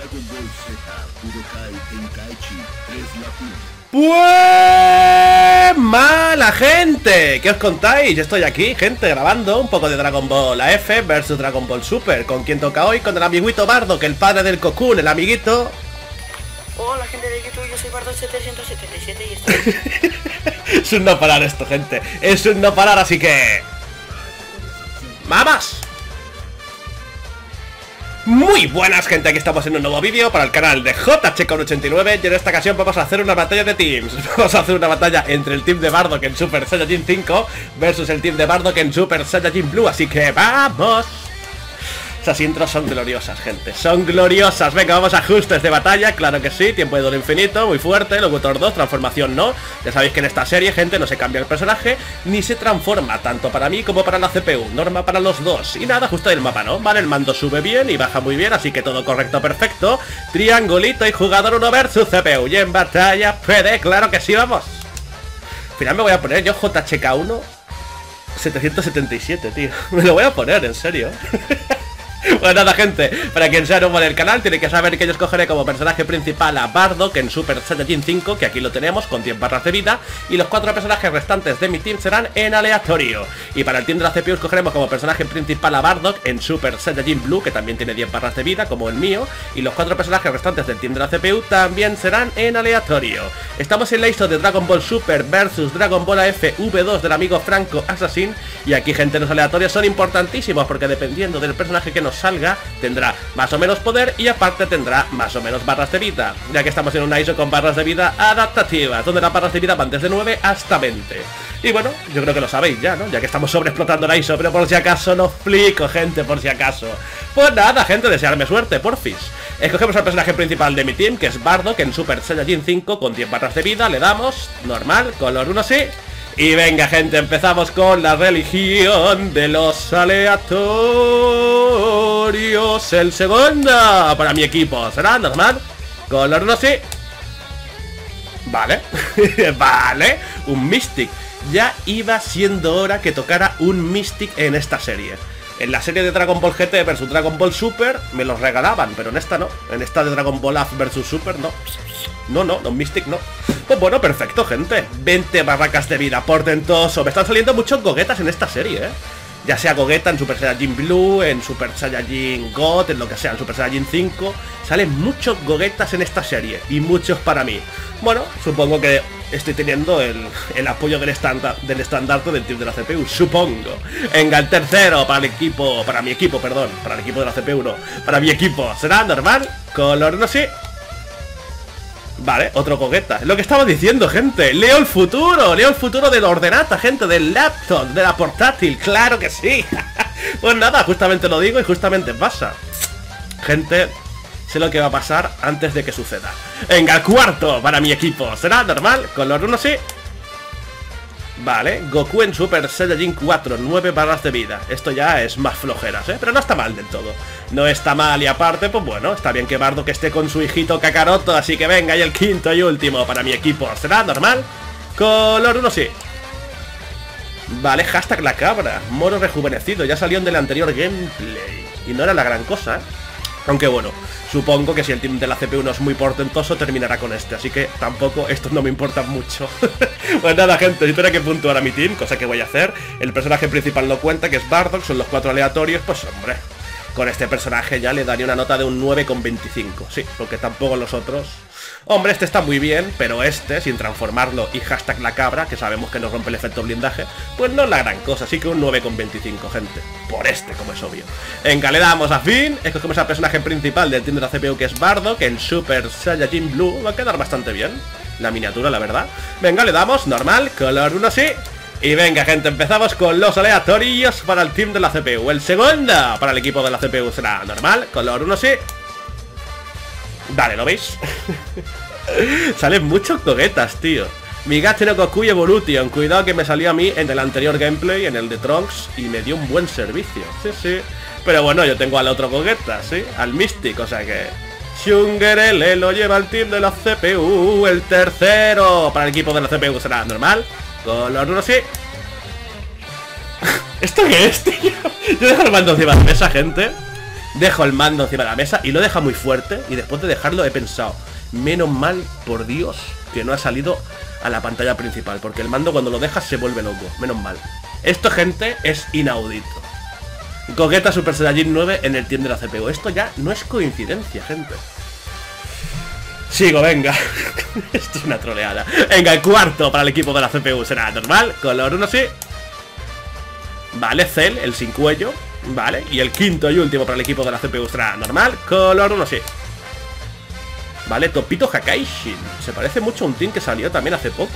Pues mala gente, ¿qué os contáis? Estoy aquí, gente, grabando un poco de Dragon Ball AF versus Dragon Ball Super. ¿Con quién toca hoy? Con el amiguito Bardock, el padre del Cocoon, el amiguito. Hola gente de YouTube, yo soy Bardock777 y estoy... Es un no parar esto, gente, es un no parar, así que... ¡Vamos! Muy buenas, gente, aquí estamos en un nuevo vídeo para el canal de JCon89 y en esta ocasión vamos a hacer una batalla de teams. Vamos a hacer una batalla entre el team de Bardock en Super Saiyajin 5 versus el team de Bardock en Super Saiyajin Blue, así que ¡vamos! Esas intros son gloriosas, gente, son gloriosas. Venga, vamos a ajustes de batalla, claro que sí. Tiempo de duelo infinito, muy fuerte. Locutor 2, transformación no. Ya sabéis que en esta serie, gente, no se cambia el personaje ni se transforma, tanto para mí como para la CPU. Norma para los dos. Y nada, ajuste del mapa, ¿no? Vale, el mando sube bien y baja muy bien, así que todo correcto, perfecto. Triangulito y jugador 1 versus CPU. Y en batalla PD, claro que sí, vamos. Al final me voy a poner yo JHK1 777, tío. Me lo voy a poner, en serio. Pues nada, gente, para quien sea nuevo del canal tiene que saber que yo escogeré como personaje principal a Bardock en Super Saiyajin 5, que aquí lo tenemos con 10 barras de vida, y los 4 personajes restantes de mi team serán en aleatorio. Y para el team de la CPU escogeremos como personaje principal a Bardock en Super Saiyajin Blue, que también tiene 10 barras de vida, como el mío, y los 4 personajes restantes del team de la CPU también serán en aleatorio. Estamos en la ISO de Dragon Ball Super versus Dragon Ball AF V2 del amigo Franco Assassin, y aquí, gente, los aleatorios son importantísimos porque dependiendo del personaje que nos salga tendrá más o menos poder y aparte tendrá más o menos barras de vida, ya que estamos en una ISO con barras de vida adaptativas, donde las barras de vida van desde 9 hasta 20. Y bueno, yo creo que lo sabéis ya, ¿no? Ya que estamos sobreexplotando la ISO, pero por si acaso lo explico, gente, por si acaso. Pues nada, gente, desearme suerte, porfis. Escogemos al personaje principal de mi team, que es Bardock en Super Saiyajin 5 con 10 barras de vida, le damos, normal, color 1 sí. Y venga, gente, empezamos con la religión de los aleatorios. El segundo para mi equipo será normal, color no sí. Vale. Vale, un Mystic. Ya iba siendo hora que tocara un Mystic en esta serie. En la serie de Dragon Ball GT vs Dragon Ball Super me los regalaban, pero en esta no. En esta de Dragon Ball AF vs Super no. No, Mystic no. Pues bueno, perfecto, gente. 20 barracas de vida, portentoso. Me están saliendo muchos goguetas en esta serie, ya sea Gogeta en Super Saiyajin Blue, en Super Saiyajin God, en lo que sea, en Super Saiyajin 5. Salen muchos goguetas en esta serie, y muchos para mí. Bueno, supongo que estoy teniendo el apoyo del estandarte del team de la CPU, supongo. Venga, el tercero para el equipo, para mi equipo, perdón. Para el equipo de la CPU no, para mi equipo. ¿Será normal? Color no sí. Vale, otro Gogeta. Es lo que estaba diciendo, gente. Leo el futuro del ordenata, gente, del laptop, de la portátil. Claro que sí. Pues nada, justamente lo digo y justamente pasa. Gente, sé lo que va a pasar antes de que suceda. Venga, el cuarto para mi equipo. ¿Será normal? Color 1 sí. Vale, Goku en Super Saiyajin 4, 9 barras de vida. Esto ya es más flojeras, pero no está mal del todo. No está mal y aparte, pues bueno, está bien que Bardock esté con su hijito Kakaroto. Así que venga, y el quinto y último para mi equipo. ¿Será normal? Color 1 sí. Vale, hashtag la cabra. Moro rejuvenecido, ya salió en del anterior gameplay y no era la gran cosa, aunque bueno, supongo que si el team de la CPU no es muy portentoso terminará con este, así que tampoco estos no me importan mucho. Pues nada, gente, si tuviera que puntuar a mi team, cosa que voy a hacer, el personaje principal no cuenta, que es Bardock, son los 4 aleatorios, pues hombre, con este personaje ya le daría una nota de un 9,25, sí, porque tampoco los otros... Hombre, este está muy bien, pero este, sin transformarlo y hashtag la cabra, que sabemos que nos rompe el efecto blindaje, pues no es la gran cosa, así que un 9,25, gente. Por este, como es obvio. Venga, le damos a fin, escogemos al personaje principal del team de la CPU, que es Bardock, en Super Saiyajin Blue. Va a quedar bastante bien la miniatura, la verdad. Venga, le damos, normal, color 1 sí. Y venga, gente, empezamos con los aleatorios para el team de la CPU. El segundo para el equipo de la CPU será normal, color 1 sí. Vale, ¿lo veis? Salen muchos Gogetas, tío. Migache no Goku y Evolution. Cuidado que me salió a mí en el anterior gameplay, en el de Trunks, y me dio un buen servicio. Sí, sí. Pero bueno, yo tengo al otro Gogeta, ¿sí? Al Mystic, o sea que... Shungerele lo lleva al team de la CPU. El tercero para el equipo de la CPU será normal. Color 1 sí. ¿Esto qué es, tío? Yo dejo el mando encima de esa, gente. Dejo el mando encima de la mesa y lo deja muy fuerte. Y después de dejarlo he pensado, menos mal, por Dios, que no ha salido a la pantalla principal, porque el mando cuando lo dejas se vuelve loco. Menos mal. Esto, gente, es inaudito. Gogeta Super Saiyajin 9 en el team de la CPU. Esto ya no es coincidencia, gente. Sigo, venga. Esto es una troleada. Venga, el cuarto para el equipo de la CPU será normal. Color 1 sí. Vale, Cell, el sin cuello. Vale, y el quinto y último para el equipo de la CPU será normal. Color 1 sí. Vale, Topito Hakaishin. Se parece mucho a un team que salió también hace poco,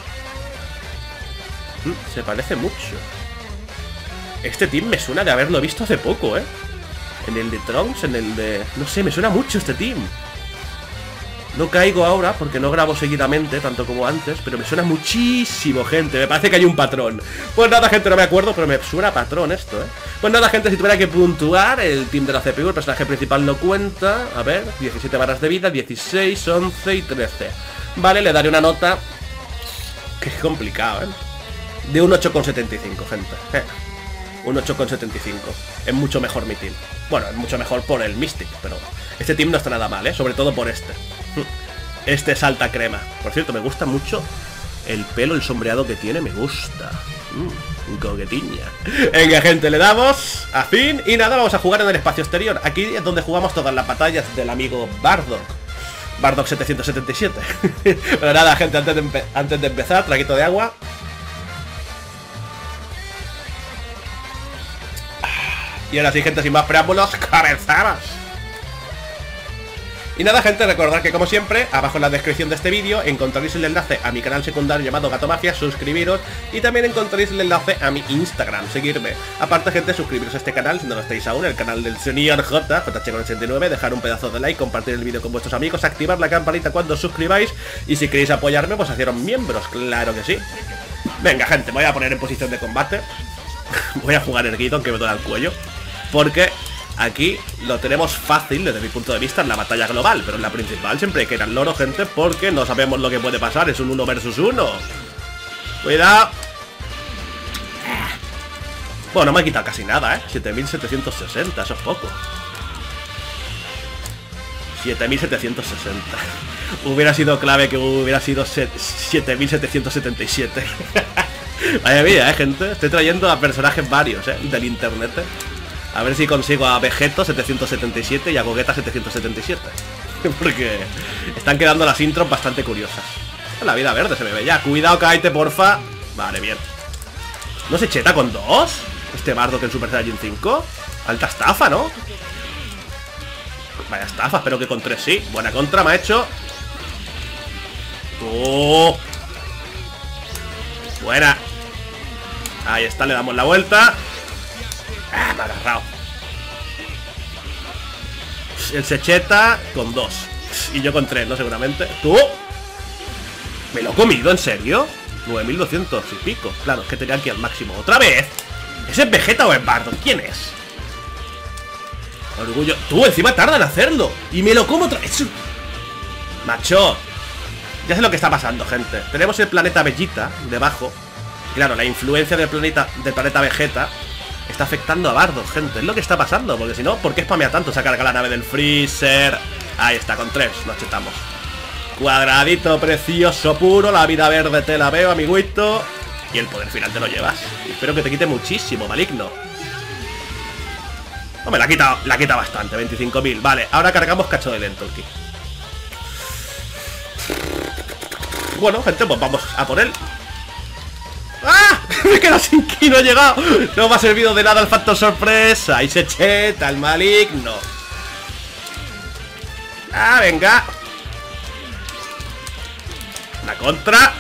Se parece mucho. Este team me suena de haberlo visto hace poco, En el de Trunks, en el de... No sé, me suena mucho este team. No caigo ahora porque no grabo seguidamente, tanto como antes, pero me suena muchísimo, gente. Me parece que hay un patrón. Pues nada, gente, no me acuerdo, pero me suena patrón esto, Pues nada, gente, si tuviera que puntuar, el team de la CPU, el personaje principal no cuenta. A ver, 17 barras de vida, 16, 11 y 13. Vale, le daré una nota... Que es complicado, de un 8,75, gente. Un 8,75. Es mucho mejor mi team. Bueno, es mucho mejor por el Mystic, pero este team no está nada mal, sobre todo por este. Este es alta crema. Por cierto, me gusta mucho el pelo, el sombreado que tiene, me gusta. Coquetiña. Venga, gente, le damos a fin. Y nada, vamos a jugar en el espacio exterior. Aquí es donde jugamos todas las batallas del amigo Bardock. Bardock 777. Pero nada, gente, antes de empezar, traguito de agua. Y ahora sí, gente, sin más preámbulos, comenzamos. Y nada, gente, recordad que como siempre, abajo en la descripción de este vídeo encontraréis el enlace a mi canal secundario llamado Gato Mafia, suscribiros. Y también encontraréis el enlace a mi Instagram, seguirme. Aparte, gente, suscribiros a este canal si no lo estáis aún, el canal del señor JH89, dejar un pedazo de like, compartir el vídeo con vuestros amigos, activar la campanita cuando os suscribáis. Y si queréis apoyarme, pues haceros miembros, claro que sí. Venga, gente, me voy a poner en posición de combate. Voy a jugar erguido, aunque me duele el cuello, porque aquí lo tenemos fácil desde mi punto de vista en la batalla global, pero en la principal siempre hay que ir al loro, gente, porque no sabemos lo que puede pasar. Es un 1 versus 1. Cuidado. Bueno, no me ha quitado casi nada, 7760, eso es poco. 7760. Hubiera sido clave que hubiera sido 7777. Vaya vida, gente. Estoy trayendo a personajes varios, del internet. A ver si consigo a Vegeto 777 y a Gogeta 777. Porque están quedando las intros bastante curiosas. La vida verde se me ve ya. Cuidado, cáete, porfa. Vale, bien. ¿No se cheta con 2? Este Bardock en Super Saiyajin 5. Alta estafa, ¿no? Vaya estafa, espero que con 3 sí. Buena contra me ha hecho. ¡Oh! Buena. Ahí está, le damos la vuelta. Ah, me ha agarrado. El Secheta con 2. Y yo con 3, ¿no? Seguramente. ¡Tú! ¿Me lo he comido? ¿En serio? 9200 y pico. Claro, es que tenía aquí al máximo. ¿Otra vez? ¿Ese es Vegeta o es Bardock? ¿Quién es? Orgullo. Tú, encima tarda en hacerlo. Y me lo como otra vez. Macho. Ya sé lo que está pasando, gente. Tenemos el planeta Vegeta debajo. Claro, la influencia del planeta Vegeta está afectando a Bardock, gente. Es lo que está pasando, porque si no, ¿por qué spamea tanto? Se ha cargado la nave del Freezer. Ahí está, con 3, nos chetamos. Cuadradito, precioso, puro. La vida verde te la veo, amiguito. Y el poder final te lo llevas. Espero que te quite muchísimo, maligno. Hombre, la quita bastante, 25.000. Vale, ahora cargamos cacho de Dentalki. Bueno, gente, pues vamos a por él. ¡Ah! Me quedo sin ki, no he llegado. No me ha servido de nada el factor sorpresa. Ahí se cheta el maligno. Ah, venga. La contra.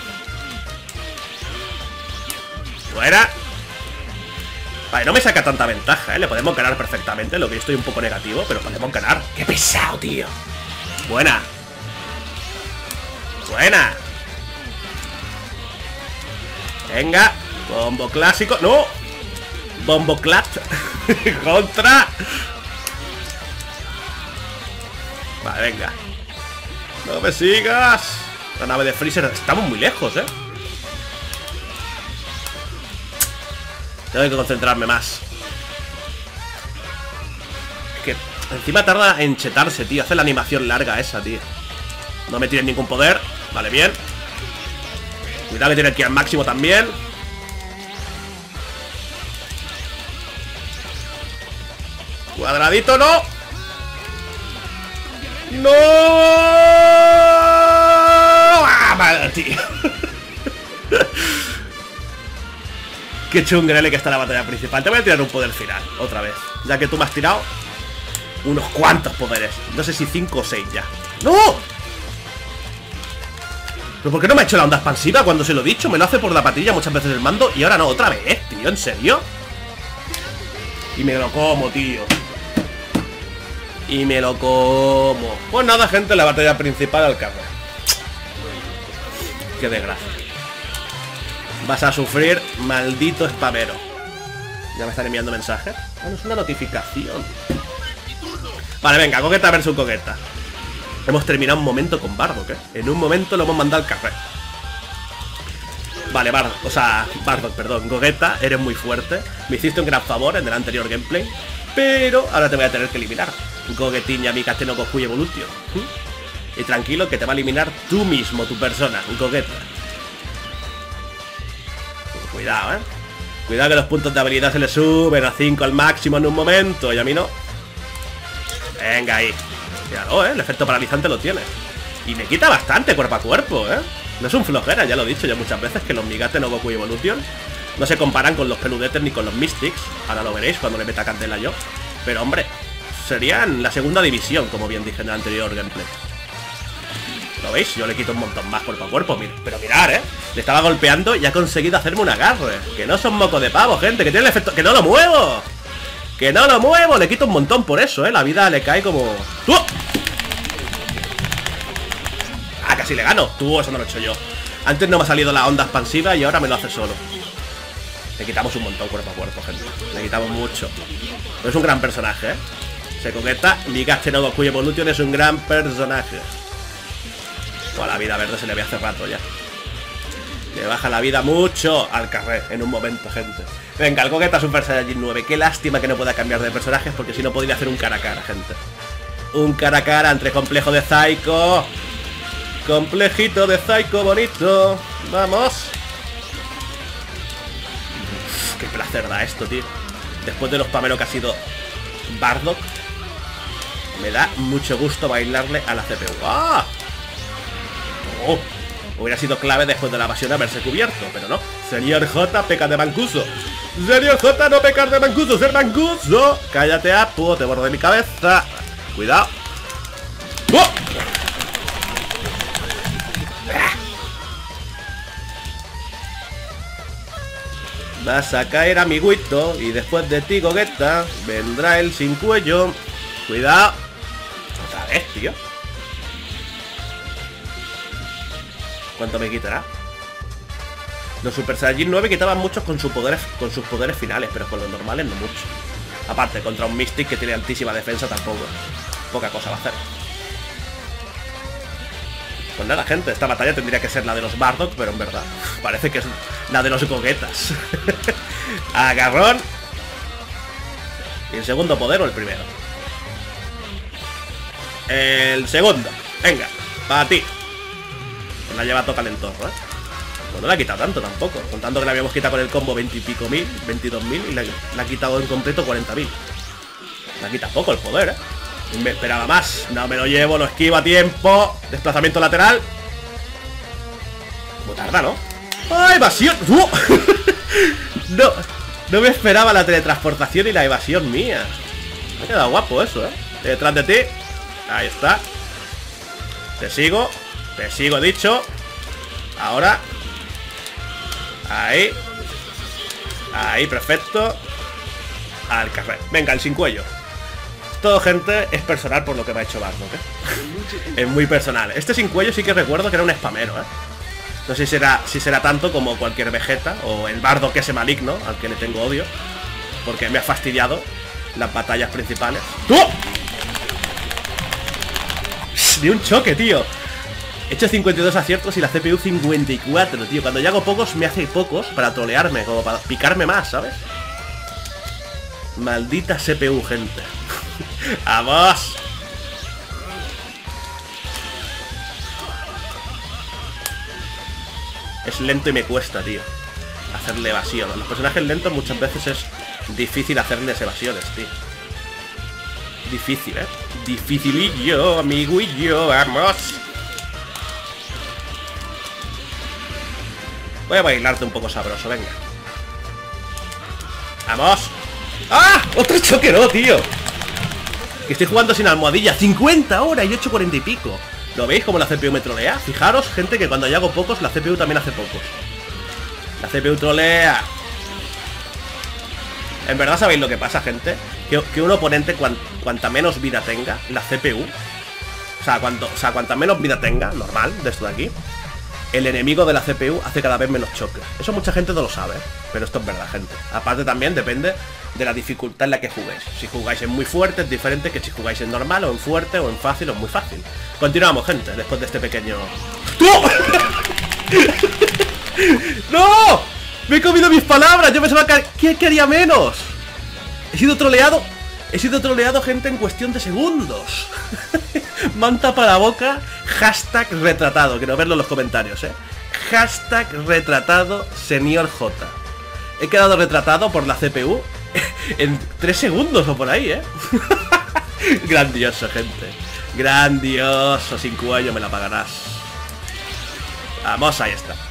Fuera. Vale, no me saca tanta ventaja, le podemos ganar perfectamente. Lo que yo estoy un poco negativo, pero podemos ganar. ¡Qué pesado, tío! Buena. Buena. Venga, bombo clásico. ¡No! Bombo clat. Contra. Vale, venga. No me sigas. La nave de Freezer. Estamos muy lejos, Tengo que concentrarme más. Es que Encima tarda en chetarse, tío. Hace la animación larga esa, tío. No me tiene ningún poder. Vale, bien. Cuidado que tiene aquí al máximo también. Cuadradito, no. ¡No! ¡Ah, madre, tío! Qué chungrele que está la batalla principal. Te voy a tirar un poder final, otra vez. Ya que tú me has tirado unos cuantos poderes. No sé si 5 o 6 ya. ¡No! ¿Pero por qué no me ha hecho la onda expansiva cuando se lo he dicho? Me lo hace por la patilla muchas veces el mando y ahora no, otra vez, tío, ¿en serio? Y me lo como, tío. Y me lo como. Pues nada, gente, la batalla principal al carro. Qué desgracia. Vas a sufrir, maldito spamero. Ya me están enviando mensajes. Ah, no, es una notificación. Vale, venga, Gogeta versus Gogeta. Hemos terminado un momento con Bardock, ¿eh? En un momento lo hemos mandado al carrer. Vale, Bardock, o sea, Bardock, perdón, Gogeta, eres muy fuerte. Me hiciste un gran favor en el anterior gameplay, pero ahora te voy a tener que eliminar. Gogetin Yamikaze no Goku Evolution. Y tranquilo que te va a eliminar tú mismo, tu persona, Gogeta. Cuidado, Cuidado que los puntos de habilidad se le suben a 5 al máximo en un momento y a mí no. Venga ahí. Míralo, el efecto paralizante lo tiene. Y me quita bastante cuerpo a cuerpo, No es un flojera, ya lo he dicho ya muchas veces, que los Migate no Goku Evolution no se comparan con los peludetes ni con los Mystics. Ahora lo veréis cuando le meta candela yo. Pero hombre, serían la segunda división, como bien dije en el anterior gameplay. ¿Lo veis? Yo le quito un montón más cuerpo a cuerpo. Pero mirad, le estaba golpeando y ha conseguido hacerme un agarre. Que no son moco de pavo, gente, que tiene el efecto... ¡Que no lo muevo! ¡Que no lo muevo! Le quito un montón por eso, La vida le cae como... ¡Tú! ¡Ah, casi le gano! Tú, eso no lo he hecho yo. Antes no me ha salido la onda expansiva y ahora me lo hace solo. Le quitamos un montón cuerpo a cuerpo, gente. Le quitamos mucho. Pero es un gran personaje, Se Gogeta, Migate no Goku Evolution es un gran personaje. Bueno, la vida verde se le ve hace rato ya. Le baja la vida mucho al carré en un momento, gente. Venga, el Gogeta Super Saiyajin 9. Qué lástima que no pueda cambiar de personajes, porque si no podría hacer un cara a cara, gente. Un cara a cara entre complejo de Psycho. Complejito de Psycho bonito. Vamos. Uf, qué placer da esto, tío. Después de los spameros que ha sido Bardock, me da mucho gusto bailarle a la CPU. ¡Ah! Oh, hubiera sido clave después de la evasión haberse cubierto, pero no. Señor J peca de mancuso. Señor J no pecar de mancuso, ser mancuso. Cállate, Apu, te borro de mi cabeza. Cuidado. ¡Oh! Vas a caer, amiguito. Y después de ti, Gogeta, vendrá el sin cuello. Cuidado. Otra vez, tío. ¿Cuánto me quitará? Los Super Saiyajin 9 quitaban muchos con sus poderes finales, pero con los normales no mucho. Aparte, contra un Mystic que tiene altísima defensa tampoco. Poca cosa va a hacer. Pues nada, gente, esta batalla tendría que ser la de los Bardock, pero en verdad parece que es la de los Gogetas. Agarrón. ¿Y el segundo poder o el primero? El segundo. Venga, para ti. La lleva todo calentor, Bueno, no la ha quitado tanto tampoco. Contando que la habíamos quitado con el combo 20 y pico mil, 22.000, y la ha quitado en completo 40.000. La quita poco el poder, Me esperaba más. No me lo llevo, lo esquivo a tiempo. Desplazamiento lateral. Como tarda, ¿no? ¡Ah, evasión! No me esperaba la teletransportación y la evasión mía. Me ha quedado guapo eso, Detrás de ti. Ahí está. Te sigo, dicho. Ahora. Ahí. Ahí, perfecto. Al carrer. Venga, el sin cuello. Todo, gente, es personal por lo que me ha hecho Bardock, Es muy personal. Este sin cuello sí que recuerdo que era un spamero, No sé si será tanto como cualquier Vegeta o el Bardock ese maligno, al que le tengo odio, porque me ha fastidiado las batallas principales. ¡Tú! Ni un choque, tío. He hecho 52 aciertos y la CPU 54, tío. Cuando yo hago pocos, me hace pocos para trolearme, como para picarme más, ¿sabes? Maldita CPU, gente. ¡Vamos! Es lento y me cuesta, tío, hacerle evasión. A los personajes lentos muchas veces es difícil hacerles evasiones, tío. Difícil, dificilillo, amiguillo, vamos. Voy a bailarte un poco sabroso, venga. ¡Vamos! ¡Ah! ¡Otro choque no, tío! Que estoy jugando sin almohadilla. 50 horas y 8:40 y pico. ¿Lo veis como la CPU me trolea? Fijaros, gente, que cuando yo hago pocos, la CPU también hace pocos. La CPU trolea. En verdad, ¿sabéis lo que pasa, gente? Que un oponente, cuanta menos vida tenga, la CPU, cuanta menos vida tenga, normal, de esto de aquí, el enemigo de la CPU hace cada vez menos choques. Eso mucha gente no lo sabe, pero esto es verdad, gente. Aparte también depende de la dificultad en la que juguéis. Si jugáis en muy fuerte es diferente que si jugáis en normal, o en fuerte, o en fácil, o en muy fácil. Continuamos, gente, después de este pequeño... ¡No! ¡No! ¡Me he comido mis palabras! Yo pensaba que haría menos. He sido troleado, gente, en cuestión de segundos. Manta para la boca. Hashtag retratado. Quiero verlo en los comentarios, Hashtag retratado señor J. He quedado retratado por la CPU en 3 segundos o por ahí, Grandioso, gente. Grandioso. Sin cuello me la pagarás. Vamos, ahí está.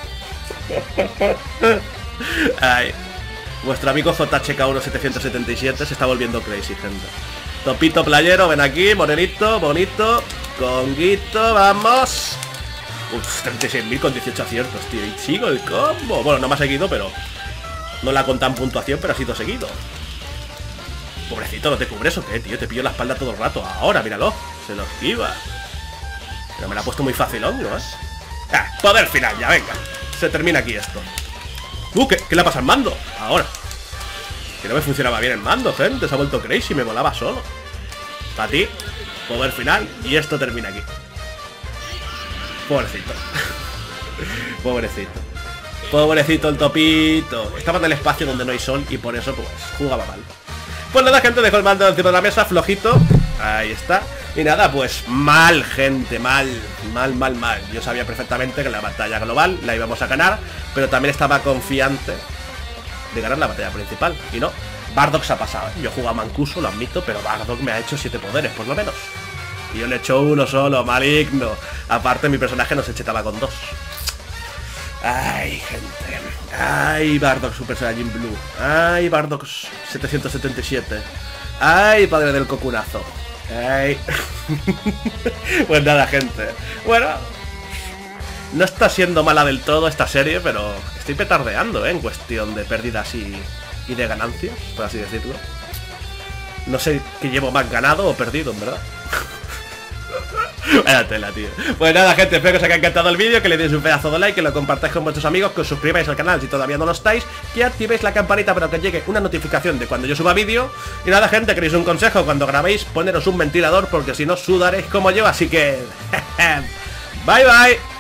Ay. Vuestro amigo JHK1777 se está volviendo crazy, gente. Topito playero, ven aquí, morenito, bonito, conguito, vamos. Uf, 36.000 con 18 aciertos, tío. Y sigo el combo. Bueno, no me ha seguido, pero... no la contan en puntuación, pero ha sido seguido. Pobrecito, ¿no te cubres o qué, tío? Te pillo la espalda todo el rato. Ahora, míralo. Se lo esquiva. Pero me la ha puesto muy facilón, ¿no? Poder final, ya, venga. Se termina aquí esto. ¿Qué le pasa al mando? Ahora. Que no me funcionaba bien el mando, gente. Se ha vuelto crazy, me volaba solo. Para ti, poder final. Y esto termina aquí. Pobrecito. Pobrecito. Pobrecito el topito. Estaba en el espacio donde no hay sol y por eso, pues, jugaba mal. Pues nada, gente, dejo el mando encima de la mesa, flojito. Ahí está. Y nada, pues mal, gente, mal. Yo sabía perfectamente que la batalla global la íbamos a ganar, pero también estaba confiante de ganar la batalla principal. Y no, Bardock se ha pasado, Yo jugaba mancuso, lo admito, pero Bardock me ha hecho 7 poderes, por lo menos. Y yo le he hecho uno solo, maligno. Aparte, mi personaje no se chetaba con 2. Ay, gente. Ay, Bardock Super Saiyajin Blue. Ay, Bardock 777. Ay, padre del cocunazo. Ay. Pues nada, gente. Bueno, no está siendo mala del todo esta serie, pero estoy petardeando, en cuestión de pérdidas y de ganancias, por así decirlo. No sé qué llevo más ganado o perdido, en verdad. Vaya tela, tío. Pues nada, gente, espero que os haya encantado el vídeo, que le deis un pedazo de like, que lo compartáis con vuestros amigos, que os suscribáis al canal si todavía no lo estáis, que activéis la campanita para que os llegue una notificación de cuando yo suba vídeo. Y nada, gente, queréis un consejo: cuando grabéis, poneros un ventilador, porque si no sudaréis como yo, así que... bye bye.